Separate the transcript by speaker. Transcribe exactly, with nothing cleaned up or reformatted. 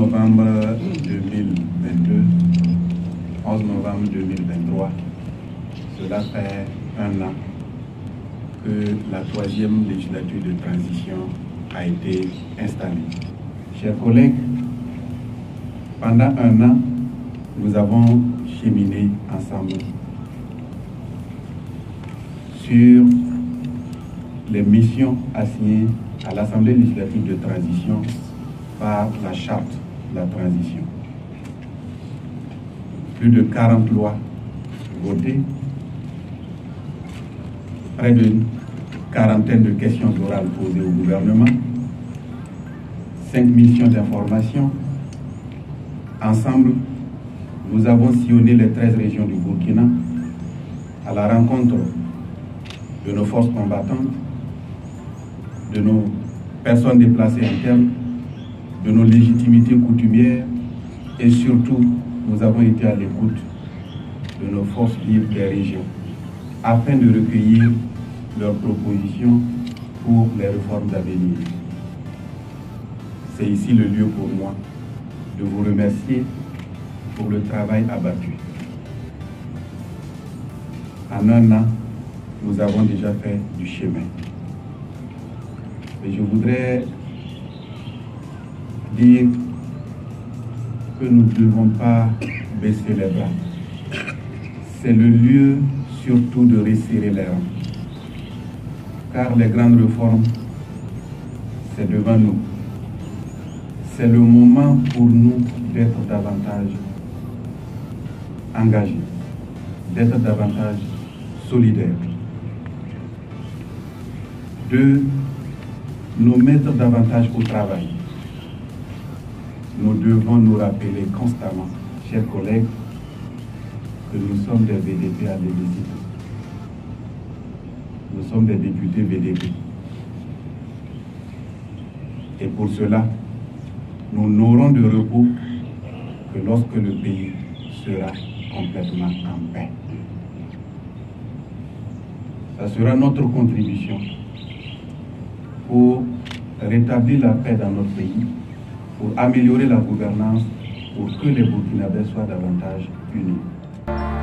Speaker 1: novembre deux mille vingt-deux, onze novembre deux mille vingt-trois, cela fait un an que la troisième législature de transition a été installée. Chers collègues, pendant un an, nous avons cheminé ensemble sur les missions assignées à l'Assemblée législative de transition par la charte de la transition. Plus de quarante lois votées, près d'une quarantaine de questions orales posées au gouvernement, cinq missions d'information. Ensemble, nous avons sillonné les treize régions du Burkina à la rencontre de nos forces combattantes, de nos personnes déplacées internes, de nos légitimités coutumières et surtout, nous avons été à l'écoute de nos forces vives des régions afin de recueillir leurs propositions pour les réformes à venir. C'est ici le lieu pour moi de vous remercier pour le travail abattu. En un an, nous avons déjà fait du chemin. Et je voudrais dire que nous ne devons pas baisser les bras. C'est le lieu surtout de resserrer les rangs. Car les grandes réformes, c'est devant nous. C'est le moment pour nous d'être davantage engagés, d'être davantage solidaires, de nous mettre davantage au travail. Nous devons nous rappeler constamment, chers collègues, que nous sommes des V D P à l'hémicycle. Nous sommes des députés V D P. Et pour cela, nous n'aurons de repos que lorsque le pays sera complètement en paix. Ça sera notre contribution pour rétablir la paix dans notre pays, pour améliorer la gouvernance, pour que les Burkinabés soient davantage unis.